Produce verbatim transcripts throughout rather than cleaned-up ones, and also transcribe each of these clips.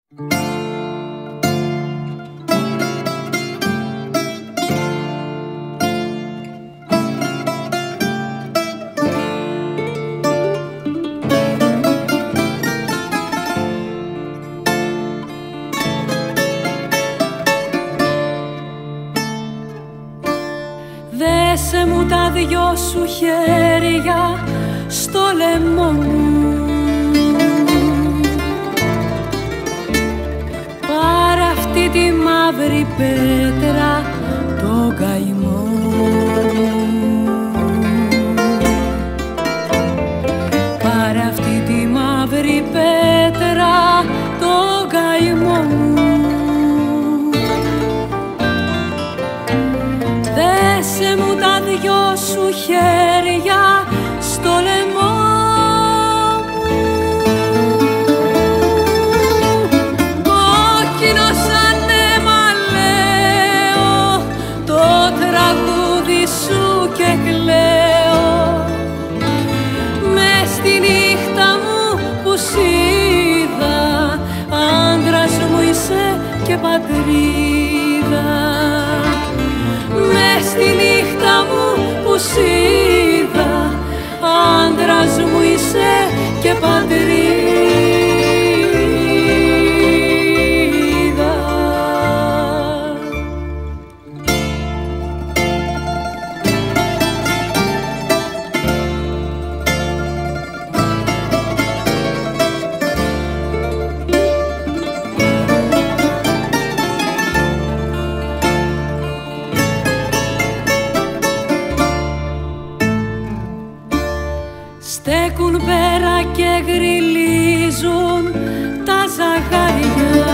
Δέσε μου τα δυο σου χέρια στο λαιμό μου, πάρε αυτή τη μαύρη πέτρα, το καημό μου. Πάρε αυτή τη μαύρη πέτρα, το καημό μου. Δέσε μου τα δυο σου χέρια στο λαιμό μου, κόκκινο σαν αίμα λέω το τραγούδι σου και κλαίω. Μες στη νύχτα μου που σ' είδα, άντρας μου είσαι και πατρίδα. Μες στη νύχτα μου που σ' είδα, άντρας μου είσαι και πατρίδα. Στέκουν πέρα και γρυλίζουν τα ζαγάρια,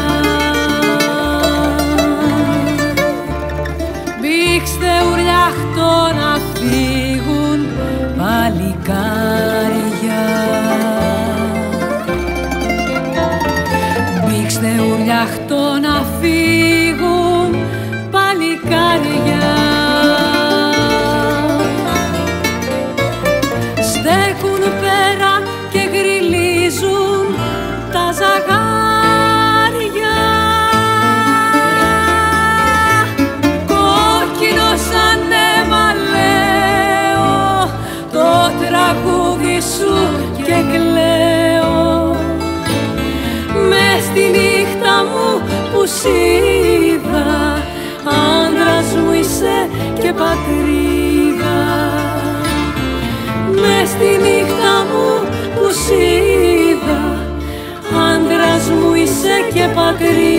μπήξτε ουρλιαχτό να φύγουν παλικάρια. Μπήξτε ουρλιαχτό να φύγουν παλικάρια. Στέκουν πέρα και γρυλίζουν τα ζαγάρια, κόκκινο σαν αίμα λέω το τραγούδι σου και κλαίω. Μες στη νύχτα μου που σ' είδα, άντρας μου είσαι και πατρίδα. Μες στη νύχτα μου που σ' είδα, άντρας μου είσαι και πατρίδα.